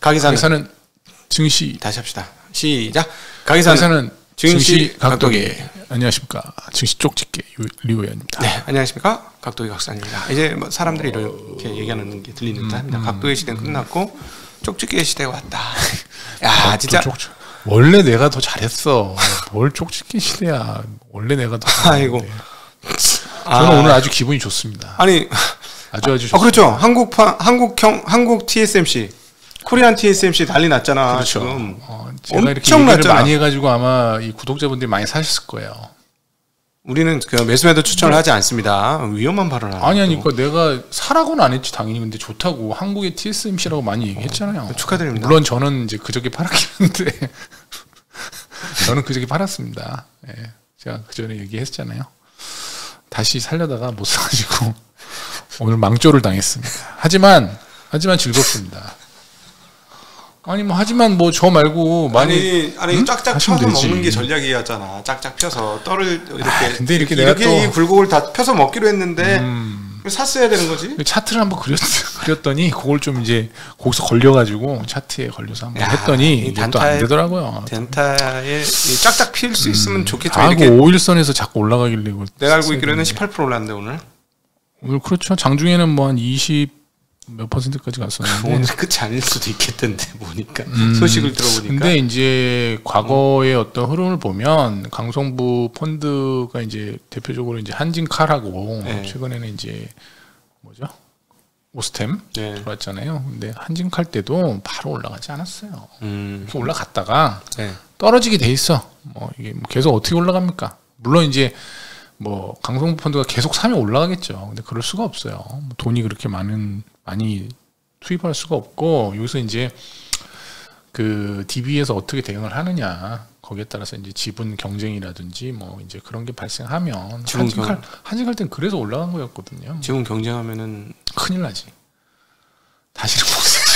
가기사는 증시. 다시 합시다. 시작. 가기사는 증시 각도기. 안녕하십니까. 증시 쪽집게 류의원입니다. 네, 안녕하십니까. 각도기 각사입니다. 이제 뭐 사람들이 이렇게 얘기하는 게 들리는 듯합니다. 각도기 시대는 끝났고 쪽집게 시대가 왔다. 야, 진짜. 원래 내가 더 잘했어. 뭘 쪽집게 시대야. 원래 내가 더 잘했는데. 아이고. 저는 오늘 아주 기분이 좋습니다. 아니, 아주 좋습니다. 그렇죠. 한국 TSMC, 코리안 TSMC 난리 났잖아. 그렇죠. 지금. 제가 이렇게 얘기를 많이 해가지고 아마 이 구독자분들이 많이 사셨을 거예요. 우리는 그 매수매도 추천을 하지 않습니다. 위험한 발언을 하는. 아니, 그러니까 내가 사라고는 안 했지 당연히. 근데 좋다고 한국의 TSMC라고 많이 얘기했잖아요. 축하드립니다. 물론 저는 이제 그저께 팔았긴 한데 저는 그저께 팔았습니다. 네, 제가 그전에 얘기했잖아요. 다시 살려다가 못 사가지고 오늘 망조를 당했습니다. 하지만 즐겁습니다. 하지만 저 말고 많이 짝짝 펴서 먹는 게 전략이었잖아. 짝짝 펴서 떡을 이렇게. 근데 이렇게 내가 이 굴곡을 다 펴서 먹기로 했는데 샀어야 되는 거지. 차트를 한번 그렸더니 그걸 좀 이제 거기서 걸려가지고 차트에 걸려서 한번 했더니 이게 또 안 되더라고요. 덴타에 짝짝 필 수 있으면 좋겠죠. 이렇게 5일선에서 자꾸 올라가길래 내가 알고 있기로는 18% 올랐는데 오늘 그렇죠. 장중에는 뭐 한 20 몇 %까지 갔었는데 오늘 끝이 아닐 수도 있겠던데 보니까 소식을 들어보니까. 근데 이제 과거의 어떤 흐름을 보면 강성부 펀드가 이제 대표적으로 이제 한진칼하고 최근에는 이제 뭐죠? 오스템 들어왔잖아요. 근데 한진칼 때도 바로 올라가지 않았어요. 올라갔다가 떨어지게 돼 있어. 이게 계속 어떻게 올라갑니까? 물론 이제 강성부 펀드가 계속 사면 올라가겠죠. 근데 그럴 수가 없어요. 돈이 그렇게 많이 투입할 수가 없고, 여기서 이제 그 DB에서 어떻게 대응을 하느냐, 거기에 따라서 이제 지분 경쟁이라든지 이제 그런 게 발생하면 한진칼 때는 그래서 올라간 거였거든요. 지분 경쟁하면은 큰일 나지. 다시는 못 사지.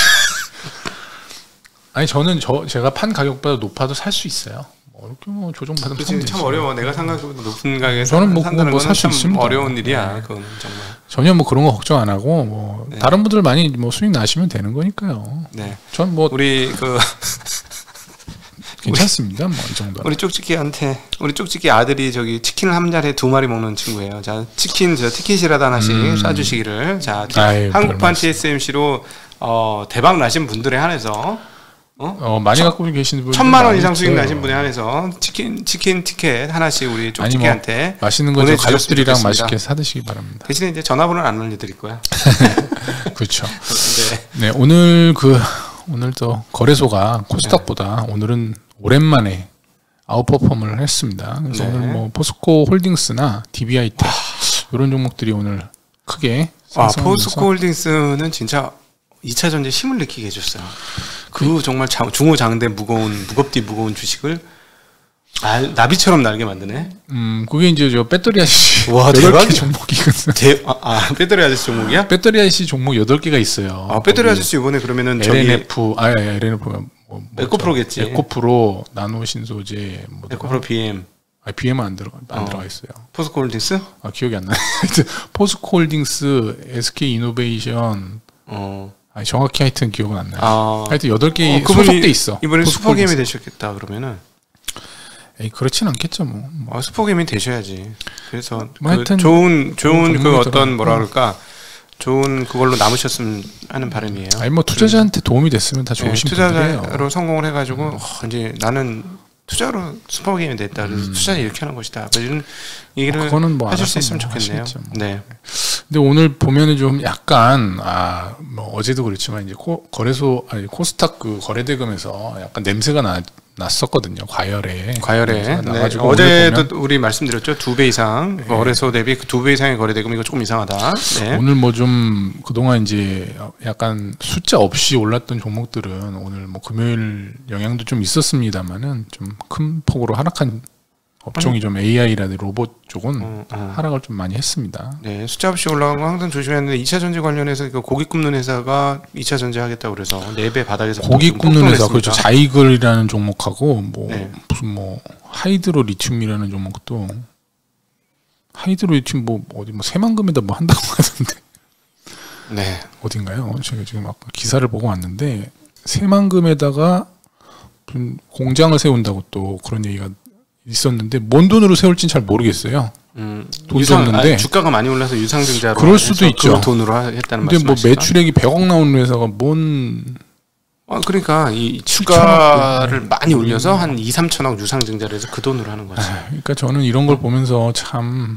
아니 저는 제가 판 가격보다 높아도 살 수 있어요. 이렇게 조정받으면 사면 되지. 참 어려워. 내가 생각보다 높은 가격에 저는 살 수 있습니다. 어려운 일이야. 그건 정말. 전혀 그런 거 걱정 안 하고 다른 분들 많이 수익 나시면 되는 거니까요. 네. 전 우리 괜찮습니다. 이 정도. 우리 쪽집기 아들이 저기 치킨을 한 자리에 2마리 먹는 친구예요. 자, 치킨 티켓이라도 하나씩 쏴주시기를. 자, 한국판 TSMC로 대박 나신 분들에 한해서. 많이 갖고 계시는 분 1,000만 원 이상 수익 나신 분에 한해서 치킨 티켓 하나씩 우리 쪽집기한테 맛있는 거 가족들이랑 맛있게 사드시기 바랍니다. 대신에 이제 전화번호는 안 알려드릴 거야. 그렇죠. 네, 오늘 또 거래소가 코스닥보다 오늘은 오랜만에 아웃퍼폼을 했습니다. 그래서 오늘 포스코 홀딩스나 DB하이텍 이런 종목들이 오늘 크게 포스코 홀딩스는 진짜 2차 전지에 힘을 느끼게 해줬어요. 정말 중후장대 무거운 주식을 나비처럼 날게 만드네. 그게 이제 저 배터리 아저씨. 와, 대박이야. 종목이거든. 배터리 아저씨 종목이야? 배터리 아저씨 종목 8개가 있어요. 배터리 아저씨 이번에 그러면은 LNF가 에코프로겠지. 에코프로, 나노신소재, 에코프로 BM. BM은 안 들어가 있어요. 포스코 홀딩스? 기억이 안 나요. 포스코 홀딩스, SK 이노베이션. 정확히 하여튼 기억은 안 나요. 하여튼 8개 소속돼 있어. 이번에 슈퍼게임이 되셨겠다 그러면은. 그렇진 않겠죠 슈퍼게임이 되셔야지. 그래서 좋은 어떤 좋은 그걸로 남으셨으면 하는 바람이에요. 투자자한테 도움이 됐으면 다 좋으신 분들이에요. 투자자로 성공을 해가지고 이제 나는 투자로 슈퍼게임이 됐다. 그래서 투자는 이렇게 하는 것이다. 이런 얘기를 하실 수 있으면 좋겠네요. 네. 근데 오늘 보면은 좀 약간 어제도 그렇지만 이제 코스닥 그 거래대금에서 약간 냄새가 났었거든요. 과열에. 네. 어제도 우리 말씀드렸죠. 2배 이상 거래소 대비 2배 이상의 거래대금 이거 조금 이상하다. 네. 오늘 좀 그동안 이제 약간 숫자 없이 올랐던 종목들은 오늘 금요일 영향도 좀 있었습니다만은 좀 큰 폭으로 하락한 업종이 좀 AI라든지 로봇 쪽은 하락을 좀 많이 했습니다. 네, 숫자 없이 올라간 거 항상 조심했는데 2차 전지 관련해서 고기 굽는 회사가 2차 전지 하겠다고 그래서 4배 바닥에서 고기 굽는 회사 그렇죠. 자이글이라는 종목하고 무슨 하이드로 리튬이라는 종목도 하이드로 리튬 어디 새만금에다 한다고 하던데. 네. 어딘가요? 제가 지금 아까 기사를 보고 왔는데 새만금에다가 공장을 세운다고 또 그런 얘기가 있었는데 뭔 돈으로 세울지는 잘 모르겠어요. 돈도 없는데 주가가 많이 올라서 유상증자로 그럴 수도 있죠. 그 돈으로 했다는 말씀이시죠? 근데 뭐 매출액이 100억 나오는 회사가 뭔 그러니까 이 주가를 많이 올려서 한 2, 3천억 유상증자를 해서 그 돈으로 하는 거지. 그러니까 저는 이런 걸 보면서 참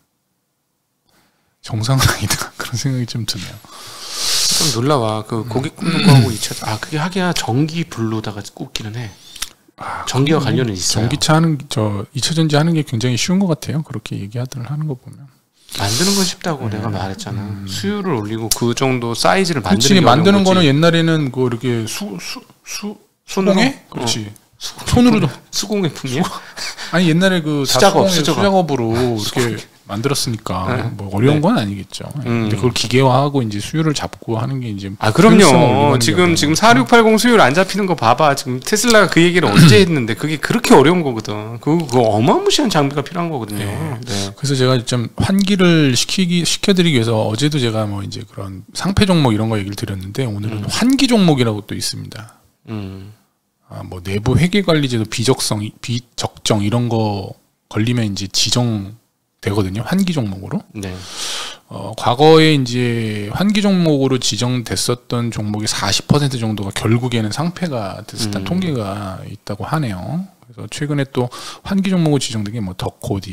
정상은 아니다 그런 생각이 좀 드네요. 좀 놀라워. 그 고기 굽는 거하고 그게 하기야 전기 불로다가 굽기는 해. 전기와 관련은 있어요. 전기차 하는 2차 전지 하는 게 굉장히 쉬운 것 같아요. 그렇게 얘기하들 하는 거 보면. 만드는 건 쉽다고 내가 말했잖아. 수율을 올리고 그 정도 사이즈를 만드는 그렇지, 만드는 거는 옛날에는 그 이렇게 수공예? 그렇지. 손으로도 수공예 품이야? 아니 옛날에 그 수작업으로 이렇게 만들었으니까 뭐 어려운 건 아니겠죠. 근데 그걸 기계화하고 이제 수율을 잡고 하는 게 이제 그럼요. 지금 4680 수율 안 잡히는 거 봐봐. 지금 테슬라가 그 얘기를 언제 했는데 그게 그렇게 어려운 거거든. 그거 어마무시한 장비가 필요한 거거든요. 네. 그래서 제가 좀 환기를 시켜드리기 위해서 어제도 제가 뭐 이제 그런 상패 종목 이런 거 얘기를 드렸는데 오늘은 환기 종목이라고 또 있습니다. 뭐 내부 회계 관리제도 비적정 이런 거 걸리면 이제 지정되거든요. 환기 종목으로. 네. 과거에 이제 환기 종목으로 지정됐었던 종목이 40% 정도가 결국에는 상패가 됐었다는 통계가 있다고 하네요. 그래서 최근에 또 환기 종목으로 지정된 게 뭐 덕코디,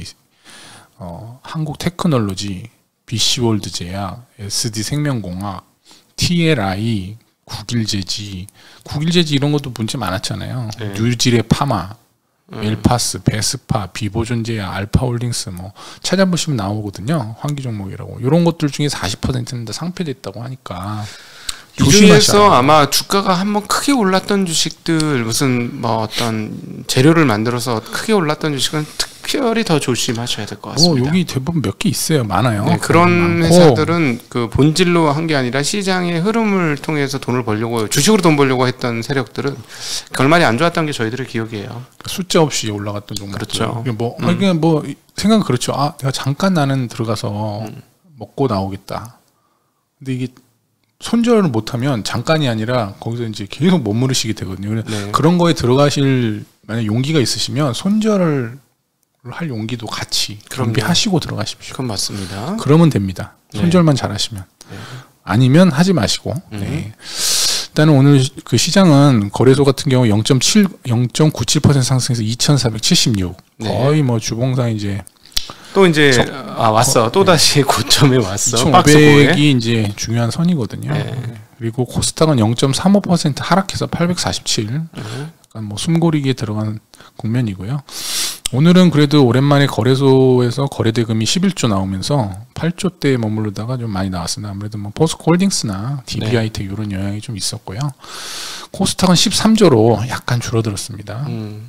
한국테크놀로지, BC월드 제약, SD생명공학, TLI, 국일제지 이런 것도 문제 많았잖아요. 네. 뉴질의 파마, 멜파스, 베스파, 비보존제약, 알파홀딩스 뭐 찾아보시면 나오거든요. 환기 종목이라고. 이런 것들 중에 40%는 다 상폐됐다고 하니까 이 중에서 아마 주가가 한번 크게 올랐던 주식들 무슨 뭐 어떤 재료를 만들어서 크게 올랐던 주식은 특별히 더 조심하셔야 될 것 같습니다. 여기 대부분 몇 개 있어요. 많아요. 네, 그런 회사들은 그 본질로 한 게 아니라 시장의 흐름을 통해서 돈을 벌려고 주식으로 돈 벌려고 했던 세력들은 결말이 안 좋았던 게 저희들의 기억이에요. 숫자 없이 올라갔던 종목. 그렇죠. 그냥 뭐 생각은 그렇죠. 내가 잠깐 나는 들어가서 먹고 나오겠다. 근데 이게 손절을 못하면 잠깐이 아니라 거기서 이제 계속 머무르시게 되거든요. 네. 그런 거에 들어가실 만약 용기가 있으시면 손절을 할 용기도 같이 준비하시고 들어가십시오. 그건 맞습니다. 그러면 됩니다. 손절만 잘하시면. 네. 아니면 하지 마시고. 네. 일단은 오늘 그 시장은 거래소 같은 경우 0.97% 상승해서 2,476. 네. 거의 뭐 주봉상 이제 또 이제 왔어. 또 다시 고점에 왔어. 2,500이 이제 중요한 선이거든요. 네. 그리고 코스닥은 0.35% 하락해서 847. 약간 뭐 숨고르기에 들어간 국면이고요. 오늘은 그래도 오랜만에 거래소에서 거래대금이 11조 나오면서 8조대에 머무르다가 좀 많이 나왔습니다. 아무래도 뭐 포스코홀딩스나 DBI텍 이런 영향이 좀 있었고요. 코스닥은 13조로 약간 줄어들었습니다.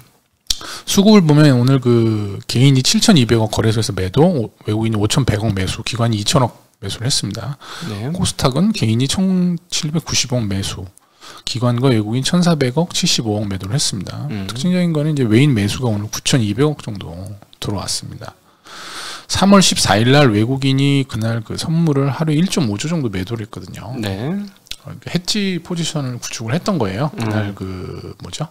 수급을 보면 오늘 그 개인이 7,200억 거래소에서 매도, 외국인이 5,100억 매수, 기관이 2,000억 매수를 했습니다. 네. 코스닥은 개인이 1,790억 매수, 기관과 외국인 1,400억 75억 매도를 했습니다. 특징적인 거는 이제 외인 매수가 오늘 9,200억 정도 들어왔습니다. 3월 14일 날 외국인이 그날 그 선물을 하루에 1.5조 정도 매도를 했거든요. 네. 해지 포지션을 구축을 했던 거예요. 그날 그 뭐죠?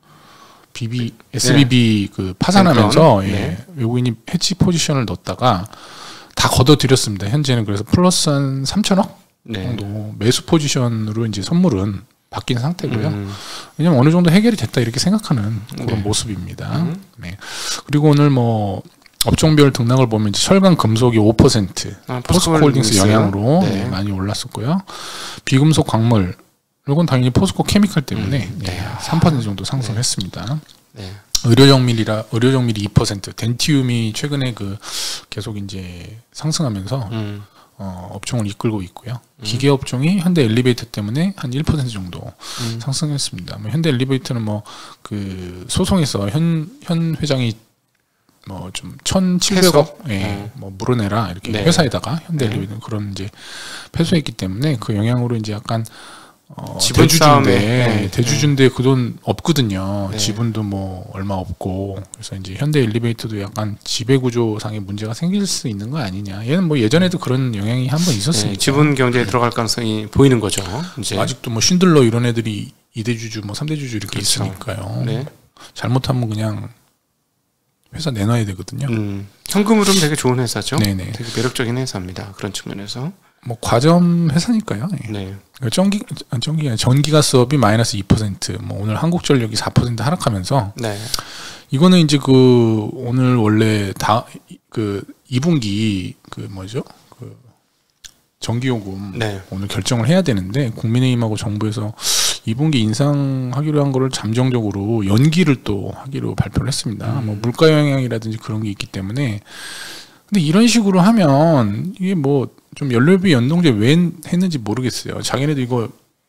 SBB 그 파산하면서 외국인이 해지 포지션을 넣었다가 다 걷어들였습니다. 현재는 그래서 플러스 한 3천억 정도 매수 포지션으로 이제 선물은 바뀐 상태고요. 왜냐면 어느 정도 해결이 됐다 이렇게 생각하는 그런 모습입니다. 네. 그리고 오늘 뭐 업종별 등락을 보면 이제 철강 금속이 5%, 포스코홀딩스 영향으로 많이 올랐었고요. 비금속 광물 이건 당연히 포스코 케미칼 때문에 3% 정도 상승했습니다. 의료정밀이 2%, 덴티움이 최근에 그 계속 이제 상승하면서 업종을 이끌고 있고요. 기계 업종이 현대 엘리베이터 때문에 한 1% 정도 상승했습니다. 뭐 현대 엘리베이터는 뭐 그 소송에서 현 회장이 뭐 좀 1,700억 뭐 물어내라 이렇게 회사에다가 현대 엘리베이터 그런 이제 패소했기 때문에 그 영향으로 이제 약간 대주주인데 그 돈 없거든요. 지분도 뭐 얼마 없고 그래서 이제 현대 엘리베이터도 약간 지배구조상의 문제가 생길 수 있는 거 아니냐. 얘는 뭐 예전에도 그런 영향이 한번 있었으니까 지분 경제에 들어갈 가능성이 보이는 거죠. 이제 아직도 뭐 쉰들러 이런 애들이 2대 주주, 뭐 3대 주주 이렇게 그렇죠. 있으니까요. 네. 잘못하면 그냥 회사 내놔야 되거든요. 현금으로는 되게 좋은 회사죠. 네네. 되게 매력적인 회사입니다. 그런 측면에서. 뭐 과점 회사니까요. 네. 전기가스업이 마이너스 2%, 뭐 오늘 한국전력이 4% 하락하면서 네. 이거는 이제 그 오늘 원래 그 2분기 그 뭐죠? 그 전기요금 네. 오늘 결정을 해야 되는데 국민의힘하고 정부에서 2분기 인상하기로 한 거를 잠정적으로 연기를 또 하기로 발표를 했습니다. 뭐 물가 영향이라든지 그런 게 있기 때문에. 근데 이런 식으로 하면 이게 뭐 좀 연료비 연동제 왜 했는지 모르겠어요. 자기네도 이거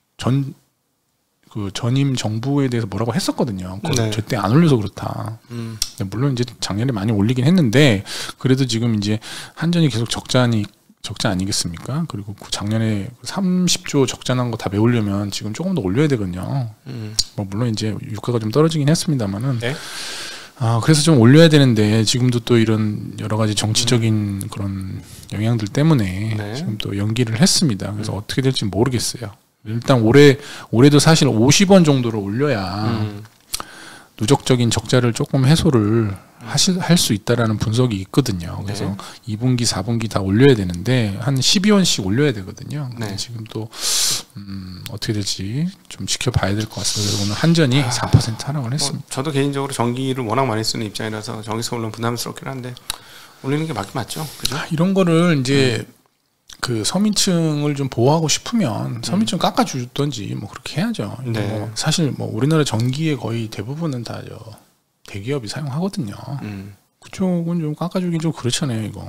전임 정부에 대해서 뭐라고 했었거든요. 네. 제때 안 올려서 그렇다. 물론 이제 작년에 많이 올리긴 했는데 그래도 지금 이제 한전이 계속 적자 아니겠습니까? 그리고 작년에 30조 적자 난 거 다 메우려면 지금 조금 더 올려야 되거든요. 뭐 물론 이제 유가가 좀 떨어지긴 했습니다만은. 네? 그래서 좀 올려야 되는데 지금도 또 이런 여러 가지 정치적인 그런 영향들 때문에 네. 지금 또 연기를 했습니다. 그래서 어떻게 될지 모르겠어요. 일단 올해도 사실 50원 정도로 올려야 누적적인 적자를 조금 해소를 할 수 있다라는 분석이 있거든요. 그래서 네. 2분기, 4분기 다 올려야 되는데 한 12원씩 올려야 되거든요. 네. 지금 또 어떻게 될지 좀 지켜봐야 될 것 같습니다. 그래서 오늘 한전이 4% 하락을 했습니다. 저도 개인적으로 전기를 워낙 많이 쓰는 입장이라서 전기세 올리면 부담스럽긴 한데 올리는 게 맞긴 맞죠. 그죠? 이런 거를 이제 그 서민층을 좀 보호하고 싶으면 서민층 깎아주던지 뭐 그렇게 해야죠. 네. 뭐 사실 뭐 우리나라 전기의 거의 대부분은 다 대기업이 사용하거든요. 그쪽은 좀 깎아주긴 좀 그렇잖아요, 이거.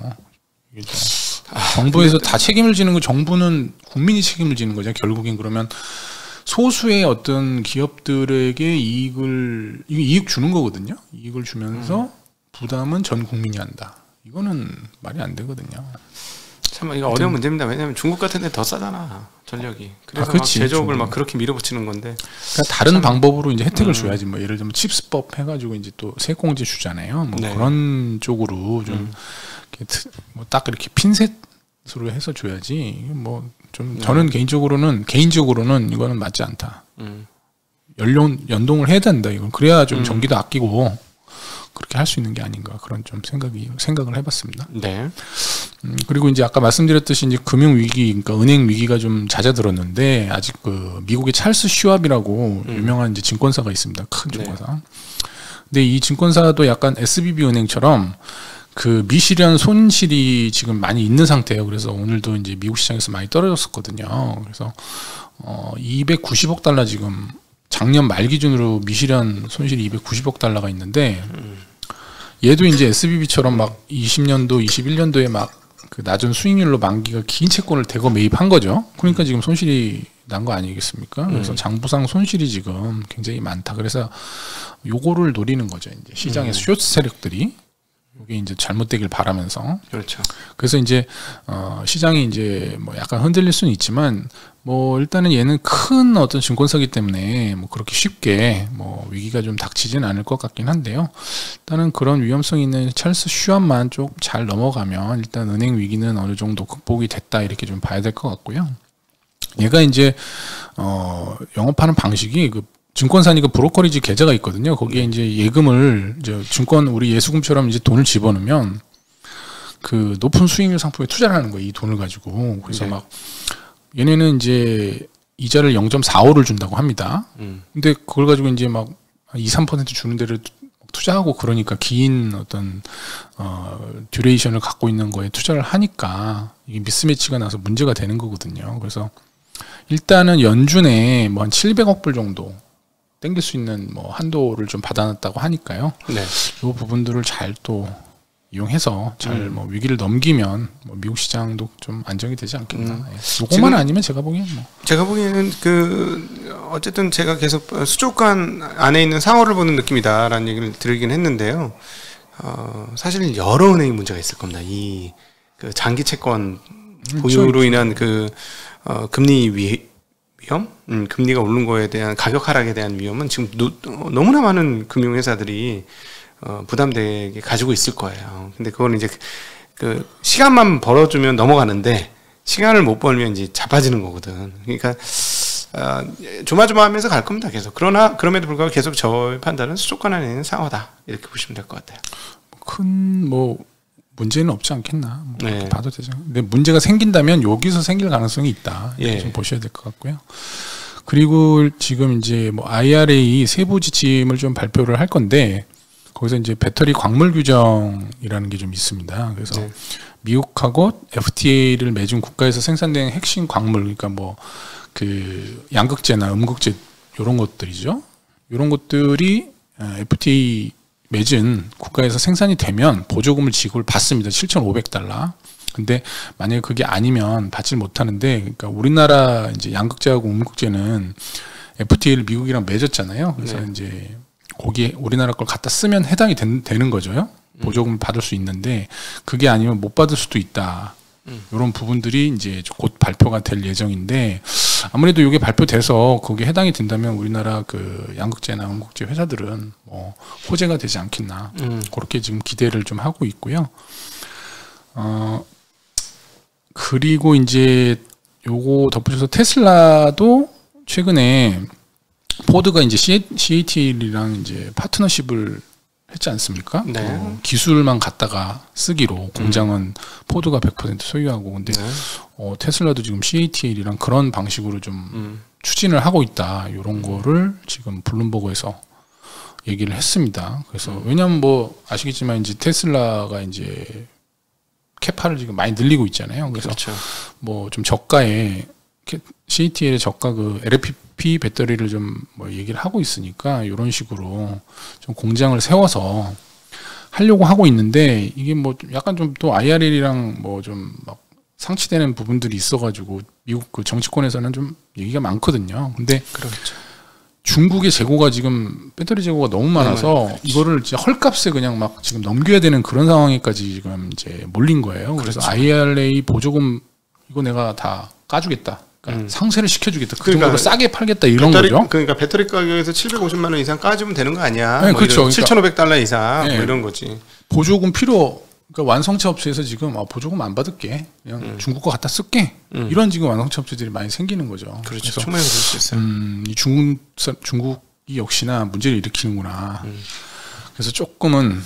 정부에서 다 책임을 지는 거, 정부는 국민이 책임을 지는 거죠. 결국엔 그러면 소수의 어떤 기업들에게 이익 주는 거거든요. 이익을 주면서 부담은 전 국민이 한다. 이거는 말이 안 되거든요. 참 이거 어려운 문제입니다. 왜냐하면 중국 같은 데 더 싸잖아, 전력이. 그래서 막 제조업을 막 그렇게 밀어붙이는 건데. 그러니까 다른 방법으로 이제 혜택을 줘야지. 뭐 예를 들면 칩스법 해가지고 이제 또 세액공제 주잖아요. 뭐 네. 그런 쪽으로 좀 뭐 딱 이렇게 핀셋으로 해서 줘야지. 뭐 좀 저는 개인적으로는 이거는 맞지 않다. 연동을 해야 된다. 이건 그래야 좀 전기도 아끼고. 그렇게 할 수 있는 게 아닌가 그런 좀 생각을 해봤습니다. 네. 그리고 이제 아까 말씀드렸듯이 이제 금융 위기, 그러니까 은행 위기가 좀 잦아들었는데 아직 그 미국의 찰스 슈왑이라고 유명한 이제 증권사가 있습니다. 큰 증권사. 네. 근데 이 증권사도 약간 SBB 은행처럼 그 미실현 손실이 지금 많이 있는 상태예요. 그래서 오늘도 이제 미국 시장에서 많이 떨어졌었거든요. 그래서 290억 달러 지금. 작년 말 기준으로 미실현 손실이 290억 달러가 있는데 얘도 이제 SBB처럼 막 20년도, 21년도에 막 그 낮은 수익률로 만기가 긴 채권을 대거 매입한 거죠. 그러니까 지금 손실이 난 거 아니겠습니까? 그래서 장부상 손실이 지금 굉장히 많다. 그래서 요거를 노리는 거죠. 이제 시장에서 쇼트 세력들이 이게 이제 잘못되길 바라면서. 그렇죠. 그래서 이제 시장이 이제 뭐 약간 흔들릴 수는 있지만 뭐 일단은 얘는 큰 어떤 증권사기 때문에 뭐 그렇게 쉽게 뭐 위기가 좀 닥치진 않을 것 같긴 한데요. 일단은 그런 위험성 있는 찰스 슈왑만 좀 잘 넘어가면 일단 은행 위기는 어느 정도 극복이 됐다 이렇게 좀 봐야 될 것 같고요. 얘가 이제 영업하는 방식이 그 증권사니까 브로커리지 계좌가 있거든요. 거기에 이제 예금을 이제 증권 우리 예수금처럼 이제 돈을 집어넣으면 그 높은 수익률 상품에 투자를 하는 거예요. 이 돈을 가지고. 그래서 막 얘네는 이제 이자를 0.45를 준다고 합니다. 근데 그걸 가지고 이제 막 2, 3% 주는 데를 투자하고 그러니까 긴 어떤 듀레이션을 갖고 있는 거에 투자를 하니까 이게 미스매치가 나서 문제가 되는 거거든요. 그래서 일단은 연준에 뭐 한 700억 불 정도 땡길 수 있는 뭐 한도를 좀 받아놨다고 하니까요. 네. 이 부분들을 잘 또 이용해서 잘 뭐 위기를 넘기면 뭐 미국 시장도 좀 안정이 되지 않겠나. 요것만 아니면 제가 보기에는 그 어쨌든 제가 계속 수족관 안에 있는 상어를 보는 느낌이다라는 얘기를 드리긴 했는데요. 사실 여러 은행이 문제가 있을 겁니다. 이 그 장기 채권 보유로 인한 그 금리 위험, 금리가 오른 거에 대한 가격 하락에 대한 위험은 지금 너무나 많은 금융회사들이 부담되게 가지고 있을 거예요. 근데 그거는 이제 그 시간만 벌어주면 넘어가는데 시간을 못 벌면 이제 자빠지는 거거든. 그러니까 조마조마하면서 갈 겁니다. 계속. 그러나 그럼에도 불구하고 계속 저의 판단은 수족 관안에 있는 상어다. 이렇게 보시면 될 것 같아요. 큰 뭐 문제는 없지 않겠나 뭐 봐도 되죠. 근데 문제가 생긴다면 여기서 생길 가능성이 있다. 좀 보셔야 될 것 같고요. 그리고 지금 이제 뭐 IRA 세부 지침을 좀 발표를 할 건데 거기서 이제 배터리 광물 규정이라는 게 좀 있습니다. 그래서 미국하고 FTA를 맺은 국가에서 생산된 핵심 광물, 그러니까 뭐 그 양극재나 음극재 이런 것들이죠. 이런 것들이 FTA 맺은 국가에서 생산이 되면 보조금을 지급을 받습니다. $7,500. 근데 만약에 그게 아니면 받질 못하는데, 그러니까 우리나라 이제 양극재하고 음극재는 FTA를 미국이랑 맺었잖아요. 그래서 이제 거기에 우리나라 걸 갖다 쓰면 해당이 되는 거죠. 보조금을 받을 수 있는데 그게 아니면 못 받을 수도 있다. 이런 부분들이 이제 곧 발표가 될 예정인데, 아무래도 이게 발표돼서 거기에 해당이 된다면 우리나라 그 양극재나 음극재 회사들은 뭐 호재가 되지 않겠나, 그렇게 지금 기대를 좀 하고 있고요. 그리고 이제 요거 덧붙여서 테슬라도 최근에 포드가 이제 CATL이랑 이제 파트너십을 했지 않습니까? 기술만 갖다가 쓰기로, 공장은 포드가 100% 소유하고. 근데 테슬라도 지금 CATL이랑 그런 방식으로 좀 추진을 하고 있다. 이런 거를 지금 블룸버그에서 얘기를 했습니다. 그래서 왜냐하면 뭐 아시겠지만 이제 테슬라가 이제 캐파를 지금 많이 늘리고 있잖아요. 그래서 뭐 좀 저가에 CATL의 저가 그 LFP 배터리를 좀 뭐 얘기를 하고 있으니까 이런 식으로 좀 공장을 세워서 하려고 하고 있는데, 이게 뭐 약간 좀 또 IRA랑 뭐 좀 막 상치되는 부분들이 있어가지고 미국 그 정치권에서는 좀 얘기가 많거든요. 근데 중국의 재고가 지금 배터리 재고가 너무 많아서 이거를 진짜 헐값에 그냥 막 지금 넘겨야 되는 그런 상황에까지 지금 이제 몰린 거예요. 그래서 IRA 보조금 이거 내가 다 까주겠다. 그러니까 상세를 시켜주겠다. 그 정도로 싸게 팔겠다 이런 거죠. 그러니까 배터리 가격에서 750만 원 이상 까주면 되는 거 아니야? 네, 뭐 그렇죠. $7,500 이상 뭐 이런 거지. 보조금 그러니까 완성차 업체에서 지금 보조금 안 받을게, 그냥 중국 거 갖다 쓸게, 이런 지금 완성차 업체들이 많이 생기는 거죠. 그렇죠. 충분히 그럴 수 있어요. 이 중국이 역시나 문제를 일으키는구나. 그래서 조금은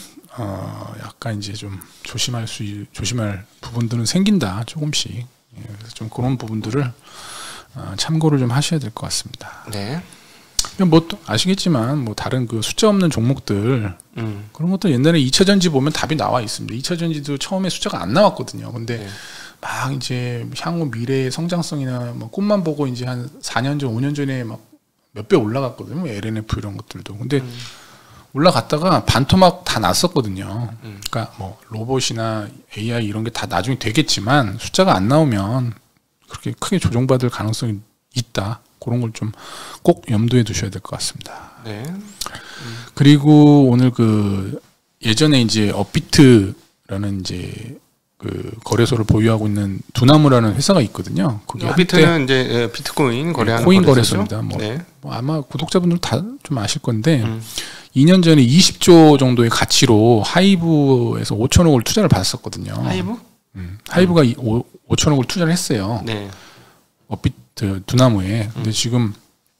약간 이제 좀 조심할 부분들은 생긴다, 조금씩. 그래서 좀 그런 부분들을 참고를 좀 하셔야 될 것 같습니다. 네. 뭐 또 아시겠지만 뭐 다른 그 숫자 없는 종목들 그런 것들 옛날에 2차 전지 보면 답이 나와 있습니다. 2차 전지도 처음에 숫자가 안 나왔거든요. 근데 막 이제 향후 미래의 성장성이나 뭐 꿈만 보고 이제 한 4년 전, 5년 전에 막 몇 배 올라갔거든요. LNF 이런 것들도. 근데 올라갔다가 반토막 다 났었거든요. 그러니까 뭐 로봇이나 AI 이런 게 다 나중에 되겠지만 숫자가 안 나오면 그렇게 크게 조정받을 가능성이 있다. 그런 걸 좀 꼭 염두에 두셔야 될 것 같습니다. 네. 그리고 오늘 그 예전에 이제 업비트라는 이제 그 거래소를 보유하고 있는 두나무라는 회사가 있거든요. 그게 업비트는 이제 비트코인 거래하는 코인 거래소입니다. 뭐 아마 구독자분들 다 좀 아실 건데 2년 전에 20조 정도의 가치로 하이브에서 5천억을 투자를 받았었거든요. 하이브? 하이브가 5천억을 투자를 했어요. 업비트 두나무에. 근데 지금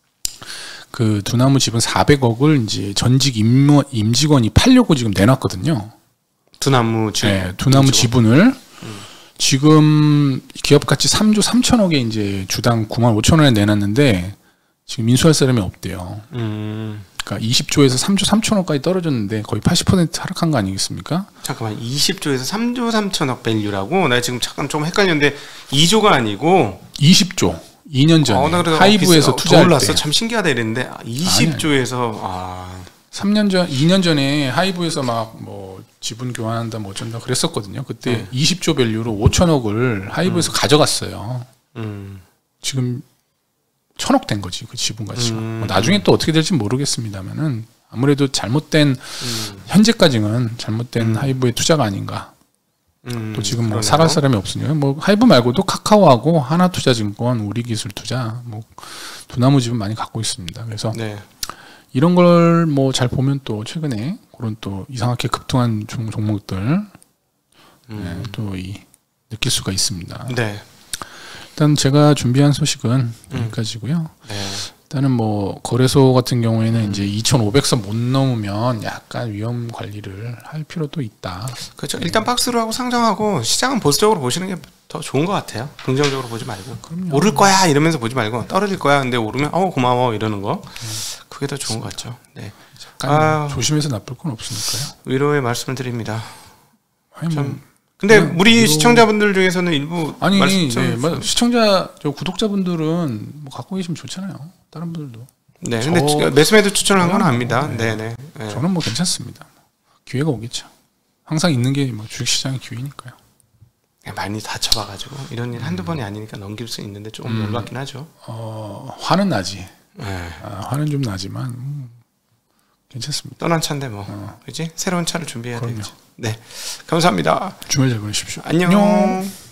그 두나무 지분 400억을 이제 전직 임직원이 팔려고 지금 내놨거든요. 두나무 지분을 지금 기업 가치 3조 3천억에 이제 주당 9만 5천 원에 내놨는데 지금 인수할 사람이 없대요. 그러니까 20조에서 3조 3천억까지 떨어졌는데 거의 80% 하락한 거 아니겠습니까? 잠깐만, 20조에서 3조 3천억 밸류라고? 나 지금 잠깐 좀 헷갈렸는데 2조가 아니고 20조. 2년 전에 하이브에서 투자할 때. 올랐어. 참 신기하다 이랬는데 20조에서 2년 전에 하이브에서 막 뭐 지분 교환한다 뭐 어쩐다 그랬었거든요. 그때 20조 밸류로 5천억을 하이브에서 가져갔어요. 지금 1,000억 된 거지, 그 지분 가치가. 뭐 나중에 또 어떻게 될지 모르겠습니다만은 아무래도 잘못된 현재까지는 잘못된 하이브의 투자가 아닌가. 또 지금 뭐 살할 사람이 없으니까 뭐 하이브 말고도 카카오하고 하나투자증권, 우리기술투자, 뭐 두나무 지분 많이 갖고 있습니다. 그래서 이런 걸 뭐 잘 보면 또 최근에 그런 또 이상하게 급등한 종목들 또 느낄 수가 있습니다. 일단 제가 준비한 소식은 여기까지고요. 네. 일단은 뭐 거래소 같은 경우에는 이제 2,500선 못 넘으면 약간 위험 관리를 할 필요도 있다. 그렇죠. 일단 박스로 하고 상장하고 시장은 보수적으로 보시는 게 더 좋은 것 같아요. 긍정적으로 보지 말고. 그럼요. 오를 거야 이러면서 보지 말고 떨어질 거야. 근데 오르면 고마워 이러는 거. 그게 더 좋은 것 같죠. 네. 조심해서 나쁠 건 없으니까요. 위로의 말씀을 드립니다. 아니 뭐. 근데 우리 시청자분들 중에서는 일부 시청자 구독자분들은 뭐 갖고 계시면 좋잖아요. 다른 분들도. 네. 근데 매수매도 추천을 한 건 압니다. 네. 저는 뭐 괜찮습니다. 기회가 오겠죠. 항상 있는 게 뭐 주식시장의 기회니까요. 많이 다쳐봐가지고 이런 일 한두 번이 아니니까 넘길 수 있는데 조금 열받긴 하죠. 화는 나지. 화는 좀 나지만 괜찮습니다. 떠난 차인데 뭐, 그지? 새로운 차를 준비해야 되겠죠. 네, 감사합니다. 주말 잘 보내십시오. 안녕.